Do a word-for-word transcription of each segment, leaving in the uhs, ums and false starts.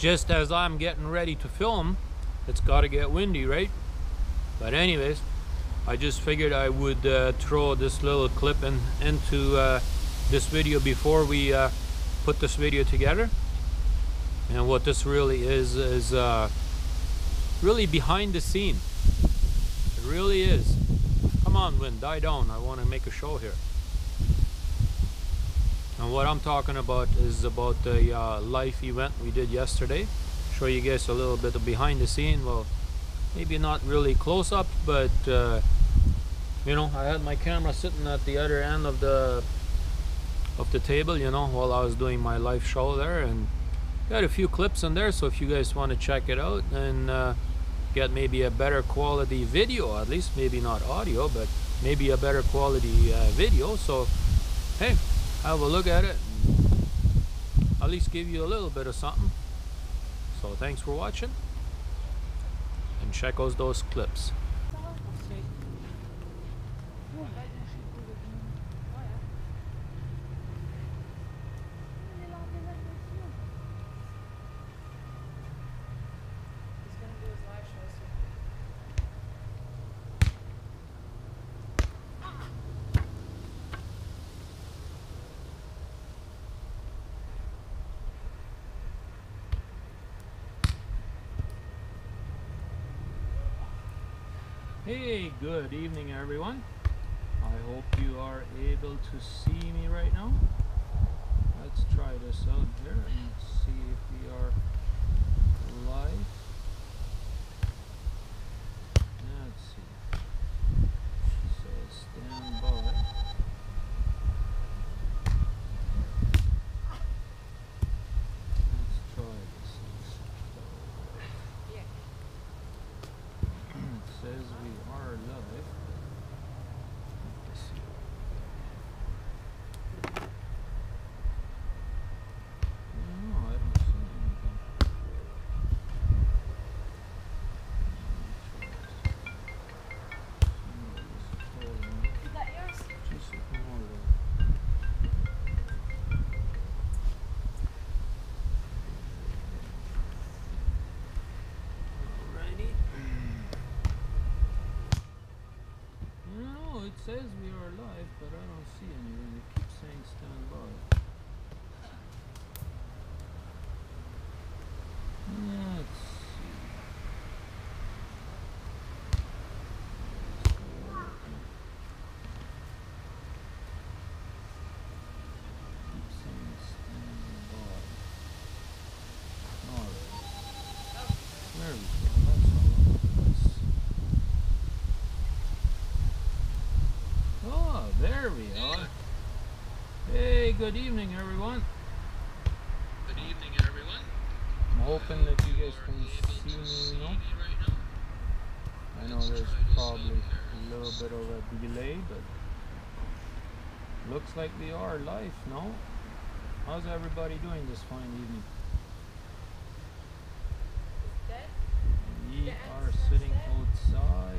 just as I'm getting ready to film, it's got to get windy, right? But anyways, I just figured I would uh, throw this little clip in into uh, this video before we uh, put this video together. And what this really is is uh, really behind the scene. It really is. Come on, wind, die down. I want to make a show here. And what I'm talking about is about the uh, live event we did yesterday. Show you guys a little bit of behind the scene. Well, maybe not really close up, but uh, you know, I had my camera sitting at the other end of the of the table, you know, while I was doing my live show there, and got a few clips in there. So if you guys want to check it out and uh, get maybe a better quality video, at least maybe not audio, but maybe a better quality uh, video. So hey, have a look at it. At least give you a little bit of something. So thanks for watching, and check out those clips. Hey, good evening everyone. I hope you are able to see me right now. Let's try this out here and see if we are live. Let's see. It says stand by. Let's try this. It says we are live. Let's see. No, I don't see anything. Is that yours? Just ignore that. Alrighty. No, it says we are live, but I don't see anything. It keeps saying stand by. Let's see. Keeps saying stand by. Alright. There we go. That's all. Let's see. Oh, there we are. Hey, good evening, everyone. Good evening, everyone. I'm hoping that you guys can see me now. I know there's probably a little bit of a delay, but looks like we are live now. How's everybody doing this fine evening? We are sitting outside,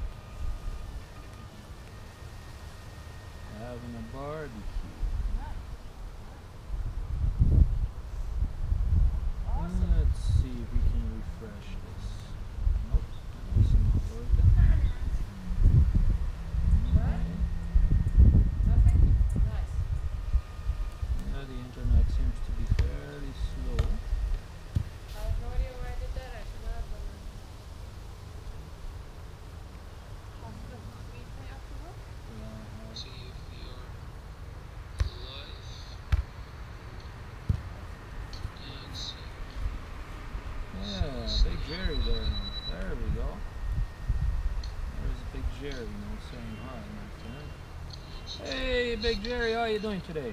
having a barbecue. Awesome. Let's see if we can refresh this. Nope, it's not working. Okay. Nothing? Nice. Yeah, the internet seems to be fairly slow. I have no idea where I did that. I should have done that. Hospital feed me after work? Uh, See if we are live. Let's see. yeah, Big Jerry there now. There we go. There's Big Jerry now saying hi, my friend. Hey, Big Jerry, how you doing today?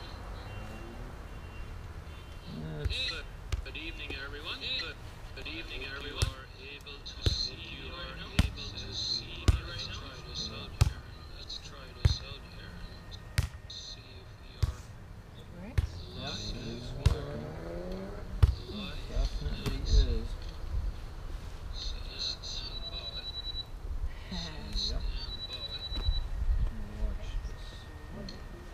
Let's Good, good evening, everyone. Good, good evening, everyone. You are able to see you are able to see me right now. Let's try this out here. Let's try this out here and see if we are Right? yeah, live. it is working. Live. Definitely is. Says stand by. Yep. Stand by. Watch this.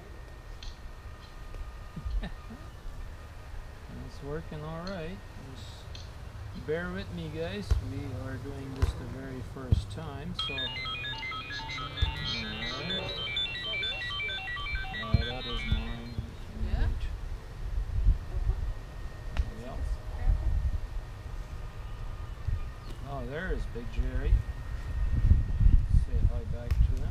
It's working all right. Just bear with me, guys. We are doing this the very first time, so. Alright. Uh, that is mine. Yeah? Right. Yep. Oh, there is Big Jerry. Say hi back to him.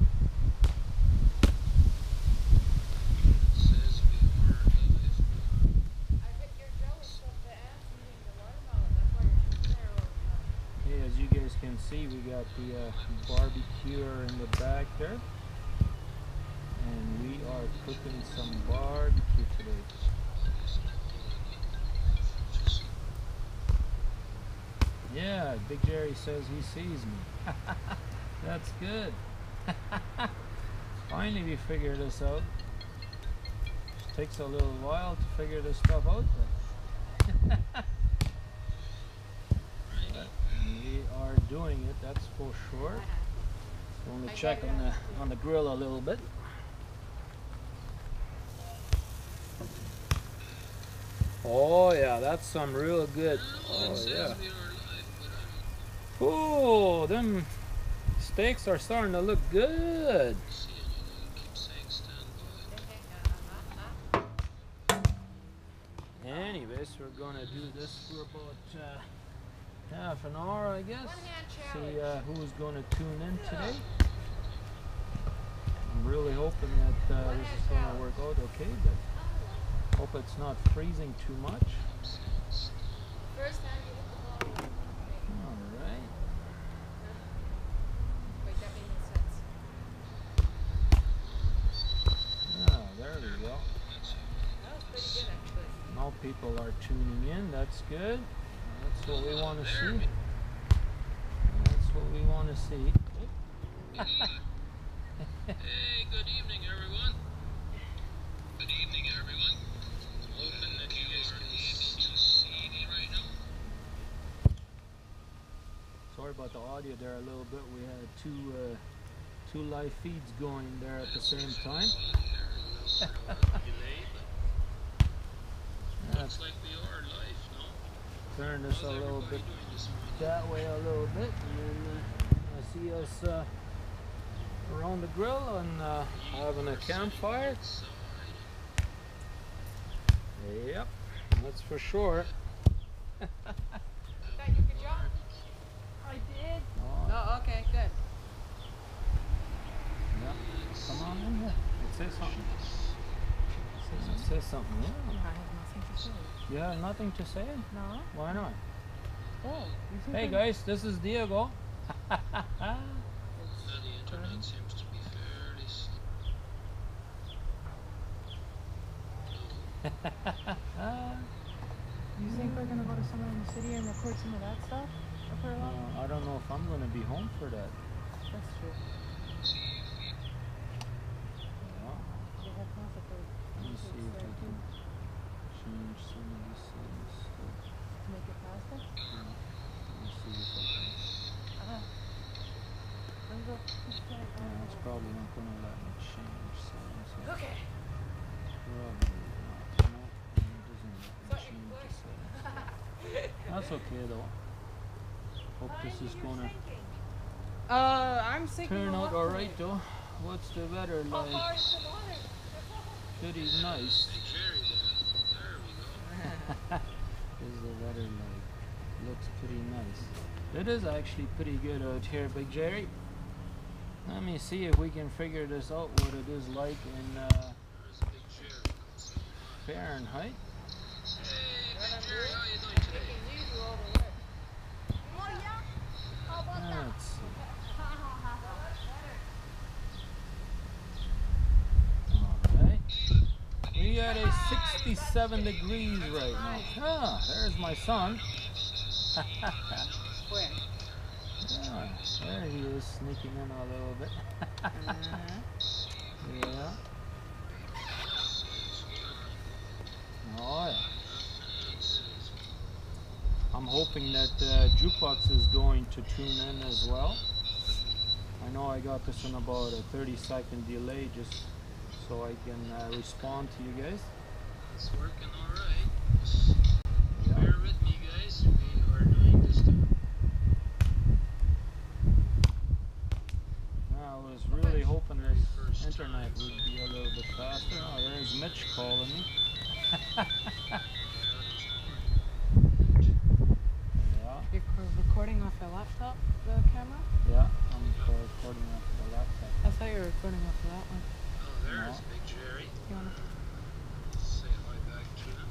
It says we are live. I bet you're jealous of the ants eating the watermelon. That's why you're sitting there all the time. Hey, as you guys can see, we got the uh, barbecuer in the back there. And we are cooking some barbecue today. Yeah, Big Jerry says he sees me. That's good. Finally we figured this out. It takes a little while to figure this stuff out. But we are doing it, that's for sure. So I'm gonna check on the on the grill a little bit. Oh yeah, that's some real good. Oh yeah. Oh, them steaks are starting to look good. Anyways, we're gonna do this for about uh, half an hour, I guess. See uh, who's gonna tune in today. I'm really hoping that uh, this is gonna work out okay, but hope it's not freezing too much. First time you hit the ball. All right. Wait, that made no sense. Ah, there we go. That was pretty good, actually. Now people are tuning in. That's good. That's what we want to see. That's what we want to see. Hey, good evening, everyone. Good evening, everyone. Hoping that you guys can see me right now. Sorry about the audio there a little bit. We had two uh, two live feeds going there at the same time. Looks like we are live, no? Turn this a little bit that way a little bit, and then uh, I see us uh, around the grill and uh, having a campfire. Yep, that's for sure. That you could jump? I did. Oh, Oh, okay, good. yeah. Come on in here. It says something. It says, it says something. Yeah. I have nothing to say. You have nothing to say? No? Why not? Oh, Hey guys, this is Diego. The internet seems to be fairly slow. You think we're gonna go to somewhere in the city and record some of that stuff for a Uh, while? I don't know if I'm going to be home for that. That's true. Yeah. They have tons of food. Let me see if I can change some of these things. To make it faster? Let me see if I can. Uh-huh. Let's go. Let's try it. Yeah, it's probably not going to let me change settings. So Okay. probably not. No, it doesn't let me change the settings. That's okay though. Hope this is going to Uh, I'm sinking turn a out lot alright today. though. What's the weather How far like? is the water? Pretty nice. Big Jerry there. There we go. Is the weather like? Looks pretty nice. It is actually pretty good out here, Big Jerry. Let me see if we can figure this out, what it is like in uh, There's Big Jerry. Fahrenheit. Hey, Big Jerry, how you doing today? Let's see. Alright. We got a sixty-seven degrees right now. Ah, there's my son. Where? Yeah, there he is, sneaking in a little bit. Uh-huh. Yeah. Oh yeah. I'm hoping that uh, Jukebox is going to tune in as well. I know I got this on about a thirty second delay just so I can uh, respond to you guys. It's working alright. Yeah. Bear with me, guys. We are doing the laptop, the camera? Yeah, I'm recording off the laptop. I thought you were recording off of that one. Oh, there's No. Big Jerry. You wanna? Say hi back to him.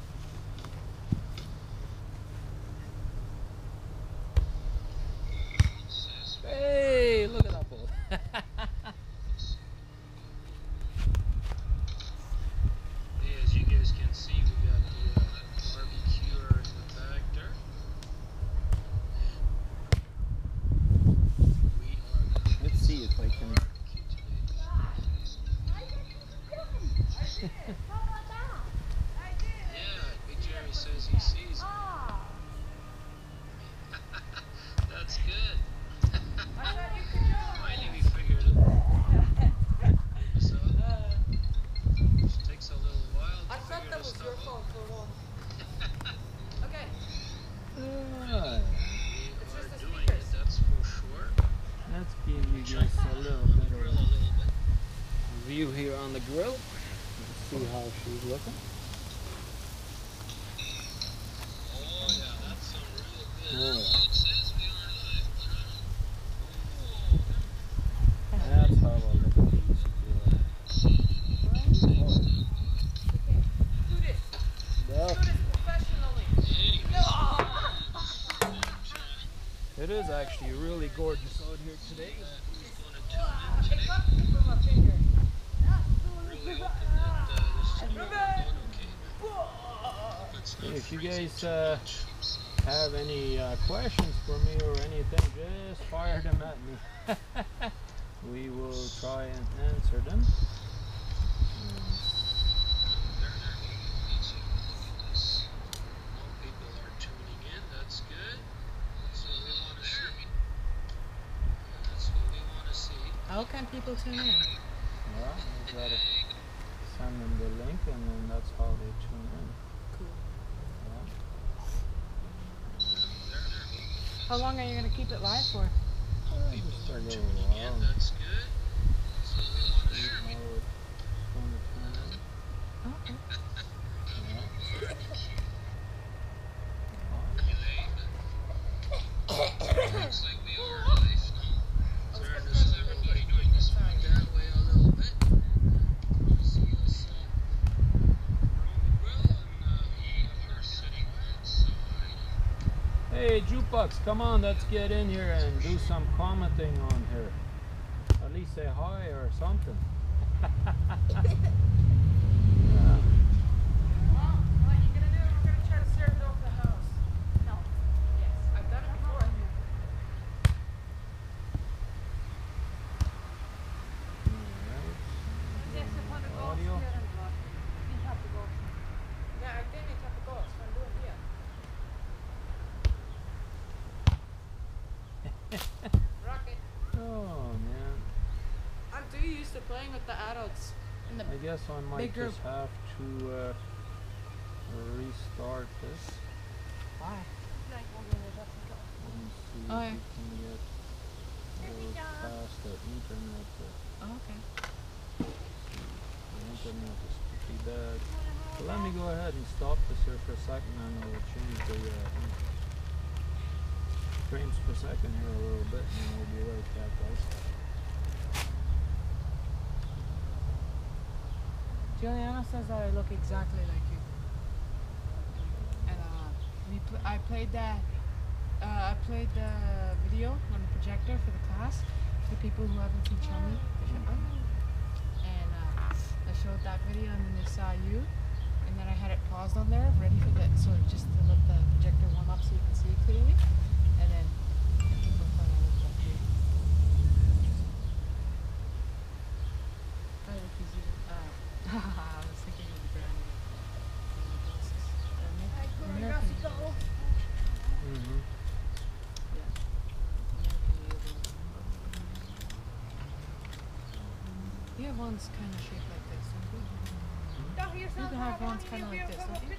Says, Hey, look at that boat. hey, as you guys can see, we got the uh, barbecuer in the back there. We are Let's see if I can. barbecue today. Yeah, Big Jerry says he sees me. That's good. Finally we figured it out. So, it takes a little while to I thought figure that this was your stuff phone out. for once. Okay, Ah, We It's are just the doing speakers. it, that's for sure. let's give you guys a little On the bit grill of a little bit. a view here on the grill. Let's see how she's looking. Oh yeah, that's some real good. Oh, It says we are live, but I don't know. that's how I look at these grill. okay. Do this. Well, Do this professionally. it is actually really gorgeous out here today. Who's gonna Ah, tune in it today? got me from my finger. Really hoping that uh, this is going out okay. Hope it's not If you freezing guys too uh, much. So, have any uh, questions for me or anything, just fire them at me. We will try and answer them. there, there, let's take a look at this. More people are tuning in, that's good. That's what we want to see. That's what we want to see. How can people tune in? Yeah, we gotta send them the link and then that's how they tune in. Cool. Yeah. There, there, people. How long are you gonna keep it live for? Uh, People just a are little tuning while. in, that's good. That's what we want to See see. how it's gonna tune in. Okay. Yeah. Looks like we are live now. Turn this everybody doing this one that way a little bit. See us uh, around the grill and uh, we are sitting outside. Hey, Jukebox, come on, let's get in here and do some commenting on here. At least say hi or something. Yeah. Well, what you gonna do? We're gonna try to serve it off the house. No. Yes, I've done it before. Yes, I want to go Audio. here and go. You have to go. Yeah, I think you have to go. So I'm doing here. Rocket. Oh man, I'm too used to playing with the adults. In the I guess I might Big group. just have to uh, restart this. Why? Let me see Oh, if yeah. we can get go past the internet. uh, Oh, okay. The internet is pretty bad. So let me go ahead and stop this here for a second and I will change the uh, frames per second here a little bit and we'll be right back, guys. Juliana says that I look exactly like you. And uh, we pl- I played that. Uh, I played the video on the projector for the class for people who haven't seen Chummy the chipmunk. And uh, I showed that video, and then they saw you. And then I had it paused on there, ready for the so just to let the projector warm up so you can see it clearly. And then people thought I looked like you. I look easy. Uh, I was thinking of the brand. American Eagle. Mm-hmm. Yeah. American Eagle. You have ones kind of shaped like this, don't you? You can have ones kind of like this, don't you?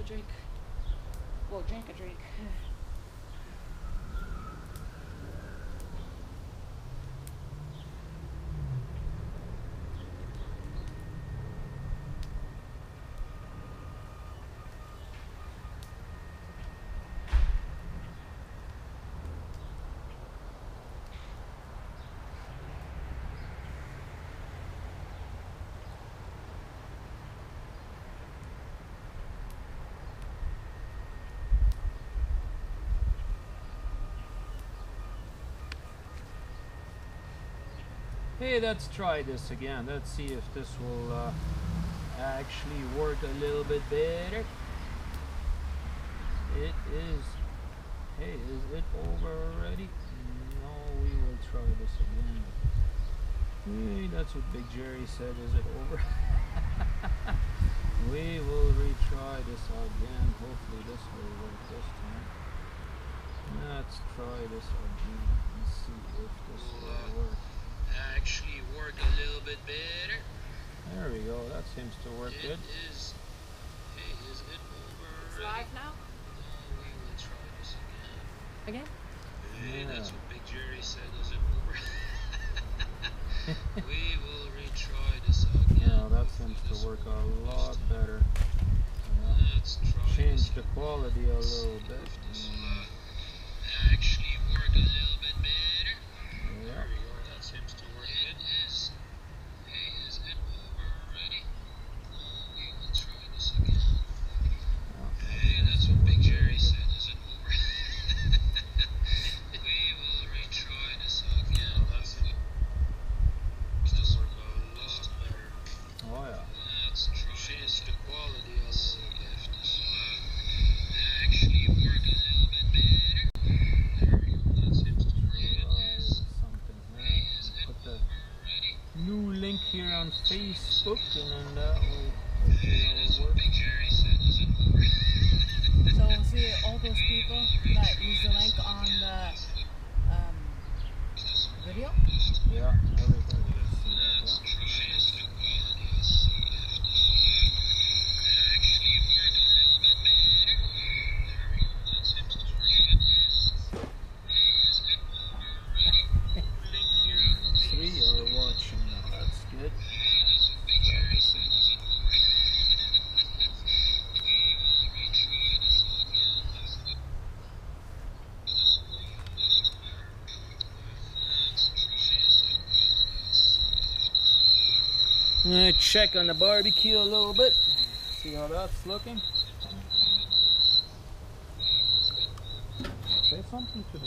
a drink. Well, drink a drink. Hey, let's try this again. Let's see if this will uh, actually work a little bit better. It is. Hey, is it over already? No, we will try this again. Hey, that's what Big Jerry said. Is it over? We will retry this again. Hopefully this will work this time. Let's try this again and see if this will work. Actually work a little bit better. There we go. That seems to work It good. is. Hey, is it over It's already? live now? No, we will try this again. Again? Hey, that's Yeah. what Big Jerry said. Is it over? We will retry this again. Yeah, that Hopefully seems this to work will a this lot time. better. Yeah. Let's try Change this the again. quality a See little bit. if this will Mm, uh, actually work a little bit better. Yeah. There we go. That seems to work good. Is hey, is it over already? No, we will try this again. Yeah, that Hey, seems that's to what work Big really Jerry good. said. Is it over? We will retry this again. Yeah, that seems This to work will a this lot time. better. Oh yeah. Let's try Change this the again. quality a See little bit. if this will uh, actually work a little bit better. There we go. That seems to work good. Try Is something hey, here. is it Put the over already? new link here on Facebook, and then that will Hey, hopefully that's will what work. Big Jerry said. Is it over? So see all those people that use the link on the um, video? Yeah, everybody will see that. Let's Yeah. try change the quality. Let's see if this will uh, actually work a little bit better. There we go. That seems to work good. Is hey, is it over already? Link here on Three Facebook. are watching now. That's good. Hey, that's what Big Try Jerry this said. again. Is it over? We will retry this again. Hopefully this will this time. Let's try change the quality. Let's see if this will. Uh, check on the barbecue a little bit. See how that's looking. Say something to me.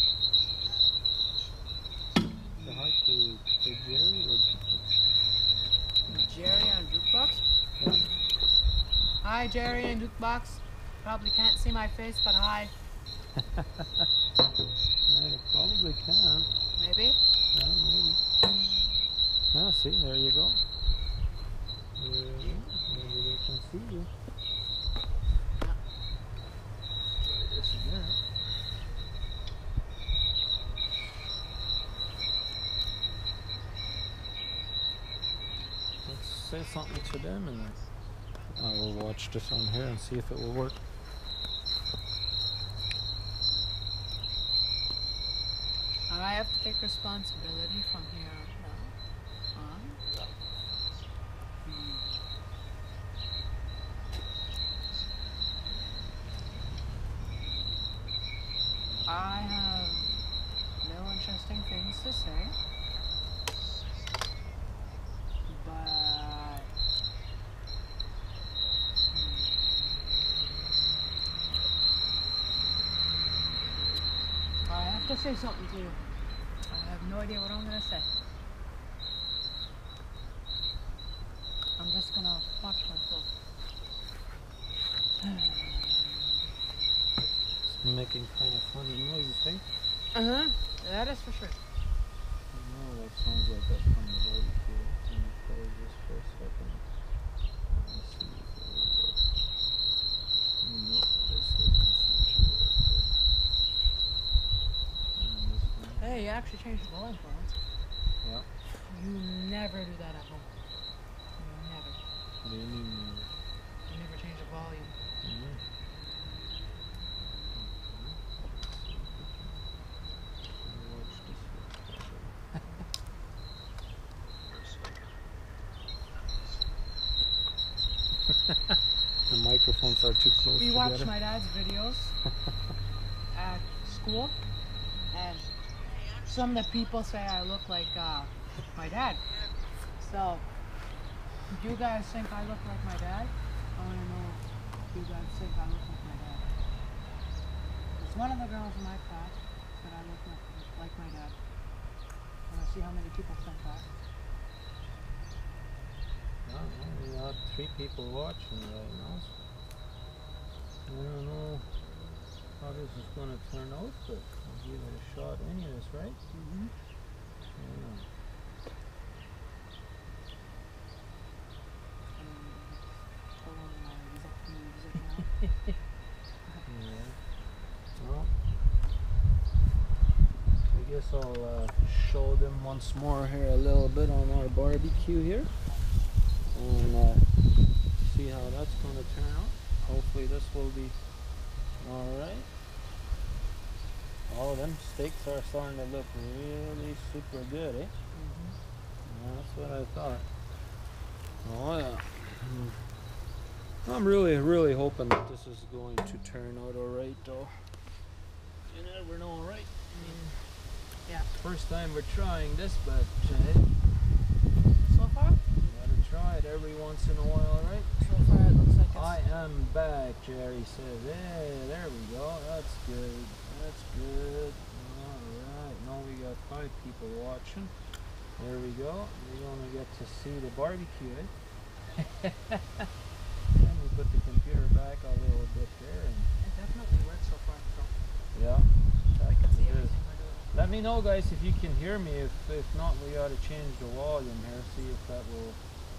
Say hi to Big Jerry or Jerry on Jukebox. Hi, Jerry and Jukebox. Probably can't see my face, but hi. Yeah, you probably can. Maybe. Yeah, maybe. Yeah, see, there you go. There you go. Maybe they can see you. Try this again. Let's say something to them and then I will watch this on here and see if it will work. I have to take responsibility from here now on. Hmm. I have no interesting things to say, but hmm. I have to say something to you. I have no idea what I'm gonna say. I'm just gonna watch myself. It's making kind of funny noises, hey? Uh huh. That is for sure. No, that sounds like that's from the barbecue. Let me close this for a second. Let's see if it will work. No, this doesn't seem to work good. And this one. Hey, you actually changed the volume for once. Yeah. You never do that at home. You never. What do you mean? You never change the volume. Mm, microphones are too close We together. watch my dad's videos at school, and some of the people say I look like uh, my dad. So, if you guys think I look like my dad, I want to know if you guys think I look like my dad. Because one of the girls in my class said I look like, like my dad. I want to see how many people think that. Well, we have three people watching right now. I don't know how this is going to turn out, but I'll give it a shot anyways, right? Mm-hmm. Yeah. Yeah. Well, I guess I'll uh, show them once more here a little bit on our barbecue here, and uh, see how that's going to turn out. Hopefully this will be alright. Oh, them steaks are starting to look really super good, eh? Mm-hmm. Yeah, that's what I thought. Oh yeah. I'm really, really hoping that this is going to turn out alright though. You never know, right? I mean, Yeah. first time we're trying this, but uh, So far? you gotta try it every once in a while, right? So far it looks like it's... I am back, Jerry says. Hey, there we go. That's good. That's good. Alright, now we got five people watching. There we go. We're gonna get to see the barbecue, eh? Let me put the computer back a little bit there. And It definitely works so far. So yeah, I can see it is. everything we're doing. Let me know, guys, if you can hear me. If if not, we gotta change the volume here. See if that will.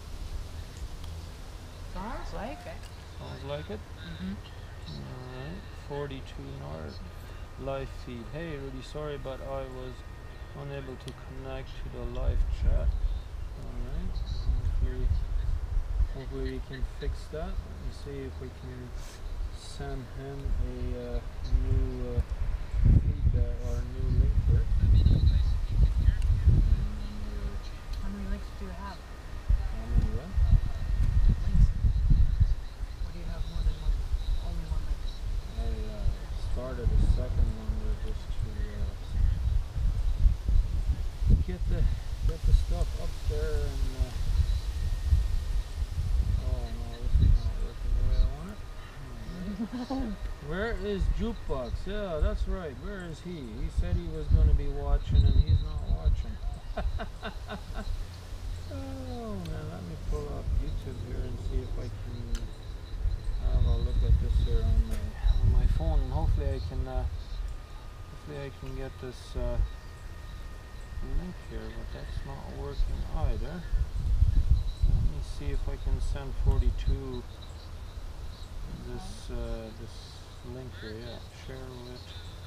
Sounds like it. Sounds like it. Mm-hmm. Alright, forty-two north live feed. Hey Rudy, sorry but I was unable to connect to the live chat. Alright, hopefully, hopefully we can fix that. Let me see if we can send him a uh, new uh, feedback or a new link here. How many links do you have? How many what? Links? Or do you have more than one? Only one link? I uh, started a second one there just to uh, get the get the stuff up there and uh, oh no, this is not working the way I want it. Alright. Where is Jukebox? Yeah, that's right. Where is he? He said he was going to be watching and he's not watching. Oh man, let me pull up YouTube here and see if I can have a look at this here on my on my phone, and hopefully I can uh, hopefully I can get this uh, link here, but that's not working either. Let me see if I can send forty-two this uh, this link here. Yeah, share with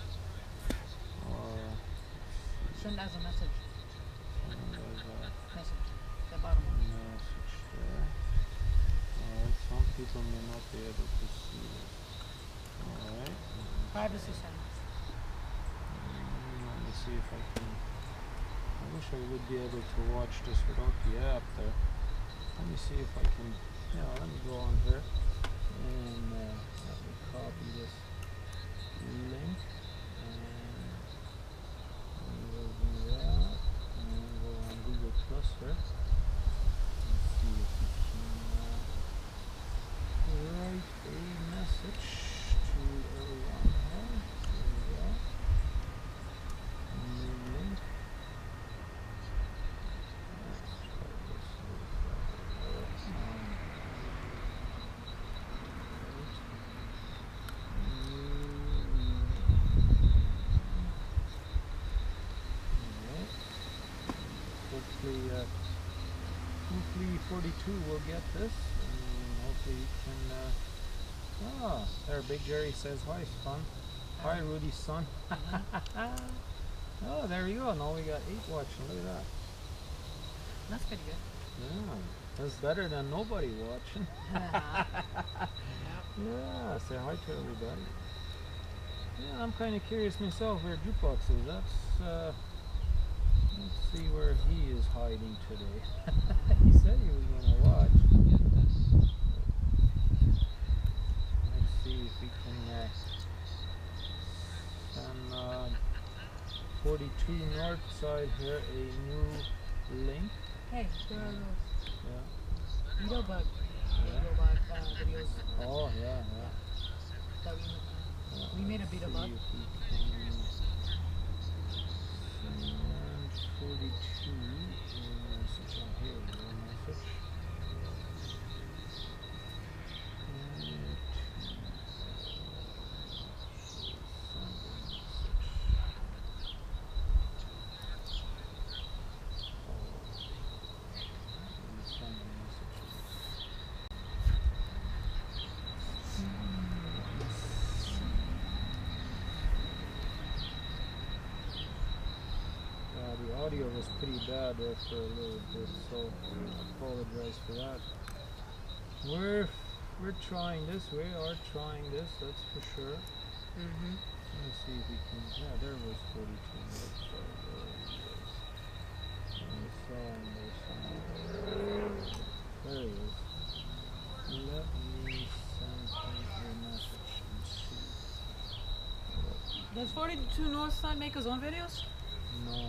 or Send as a message. send as a Message. The bottom one. message there. Alright, some people may not be able to see it. Alright. Privacy settings. Mm, let me see if I can. I wish I would be able to watch this without the app there. Let me see if I can. Yeah, let me go on here and uh, let me copy this link. And we will do that. And then go on Google Plus here. Let's see if we can uh, write a message to everyone here. There we go. New link. Let's try this here. Um, Alright. Hopefully, uh, hopefully forty-two will get this, and hopefully he can. Uh, ah, there, Big Jerry says hi, son. Hi, Rudy's son. Oh, there you go. Now we got eight watching. Look at that. That's pretty good. Yeah, that's better than nobody watching. Yep. Yeah, say hi to everybody. Yeah, I'm kind of curious myself where Jukebox is. That's, uh, let's see where he is hiding today. He said he was going to watch. uh, and uh, forty-two north side here a new link. Hey, there are those Yeah. beetle bug, Yeah. beetle bug uh, videos Oh yeah, yeah. that we uh, yeah. we made a Let's beetle see bug. if we can send forty-two a message on here. Your message. Yeah, the audio was pretty bad there for a little bit, so I apologize for that. We're we're trying this. We are trying this. That's for sure. Mm-hmm. Let me see if we can. Yeah, there was forty-two minutes. So there he is. I saw him there somewhere. There he is. Let me send him a message and see. What. Does forty-two North Side make his own videos? No, no,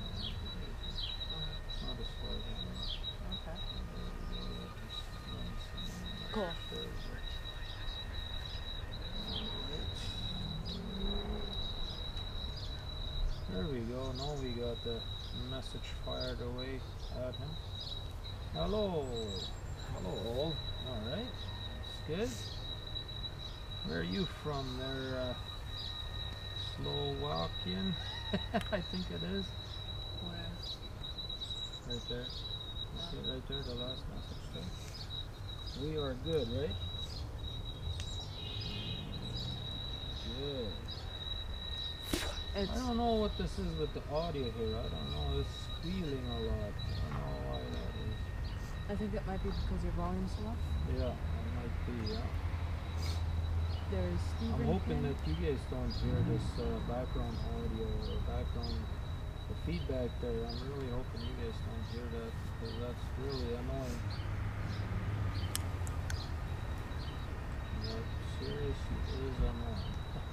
not as far as I know. Okay. There we go. Just let me send him a message. Cool. There we go. There we go. Now we got the message fired away at him. Hello. Hello all. Alright. That's good. Where are you from there? Uh, Slovakian? I think it is. Where? Right there. You see it right there? The last message there. We are good, right? Good. It's I don't know what this is with the audio here. I don't know. It's squealing a lot. I don't know why that is. I think it might be because your volume's low. Yeah, it might be, yeah. There's Stephen I'm hoping King. that you guys don't hear this uh, background audio or background the feedback there. I'm really hoping you guys don't hear that because that's really annoying. That seriously is annoying.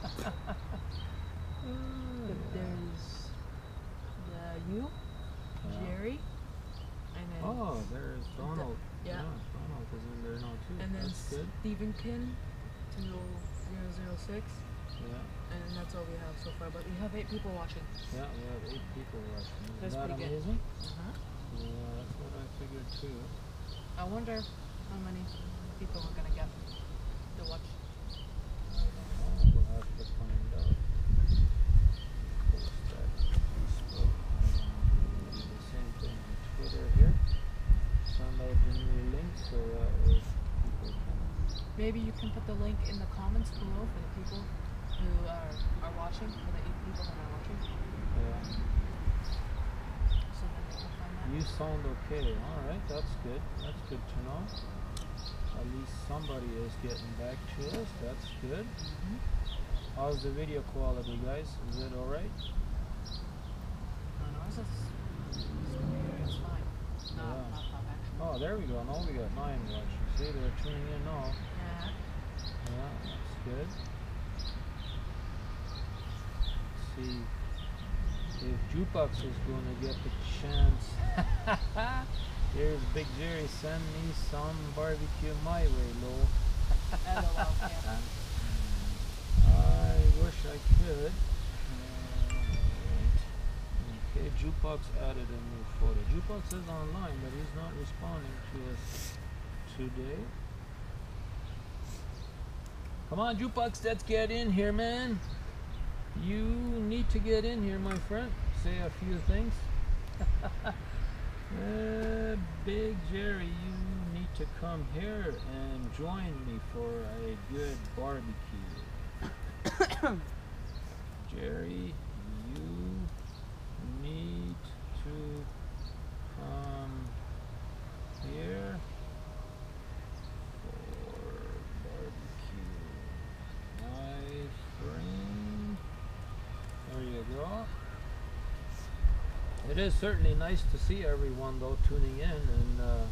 But there's the you, Yeah. Jerry, and then Oh, there's Donald. yeah. Donald is in there now too. and then That's good. Stephen King to zero zero six, Yeah, and that's all we have so far. But we have eight people watching. yeah, we have eight people watching. Isn't That's that pretty good. amazing? Uh-huh. Yeah, that's what I figured too. I wonder how many people we're gonna get to watch. I don't know. We'll have to find out. Post that on Facebook. Um, do the same thing on Twitter here. Send out the new link so that way people can. Maybe you can put the link in the comments below for the people who are, are watching, for the eight people that are watching, Yeah. so that they can find that. You sound okay. All right, that's good. That's good to know. At least somebody is getting back to us. That's good. Mhm. How's the video quality, guys? Is it all right? On ours, it's, it's fine. No, Yeah. not, not actually. Oh, there we go. Now we got nine watching. See, they're tuning in now. Yeah. Yeah, that's good. Let's see if Jukebox is going to get the chance. Here's Big Jerry. Send me some barbecue my way, lol. LOL, yeah. I wish I could. Alright. Okay, Jukebox added a new photo. Jukebox is online, but he's not responding to us today. Come on, Jukebox, let's get in here, man. You need to get in here, my friend. Say a few things. uh, Big Jerry, you need to come here and join me for a good barbecue. Jerry, you need to come here for barbecue, my friend. There you go. It is certainly nice to see everyone though tuning in and uh,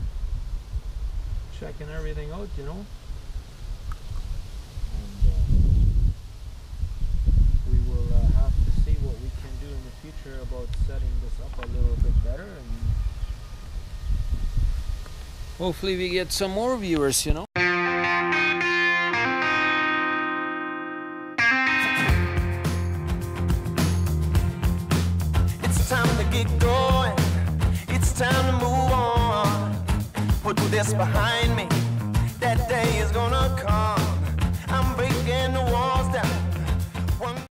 checking everything out, you know. And, uh, what we can do in the future about setting this up a little bit better, and hopefully we get some more viewers, you know. It's time to get going. It's time to move on. Put this behind me. That day is gonna come.